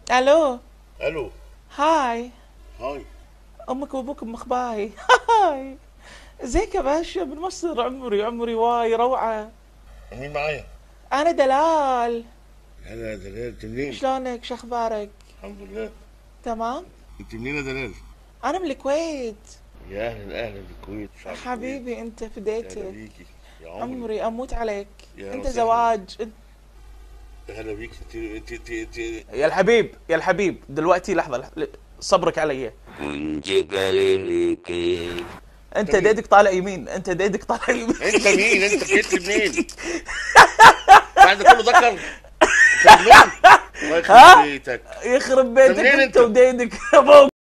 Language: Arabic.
الو. الو. هاي. هاي. امك وابوك بمخباي. هاي. ازيك يا باشا من مصر؟ عمري واي روعة. مين معايا؟ انا دلال. هلا يا دلال، انت منين؟ شلونك؟ شخبارك؟ الحمد لله. تمام. انت منين يا دلال؟ انا من الكويت. يا اهلا اهلا بالكويت، شعب الكويت. حبيبي انت يا هلا فديتك. بيكي يا عمري. عمري اموت عليك. يا انت وسهلا. زواج انت. يا هلا بيكي. انت يا الحبيب يا الحبيب دلوقتي لحظة صبرك علي. انت انت مين؟ ديدك طالع يمين، انت ديدك طالع يمين. انت مين؟ انت جيت لي منين؟ بعد كله ذكر. انت مجنون؟ الله يخرب ها؟ بيتك. يخرب انت بيتك منين انت انت؟ وديدك.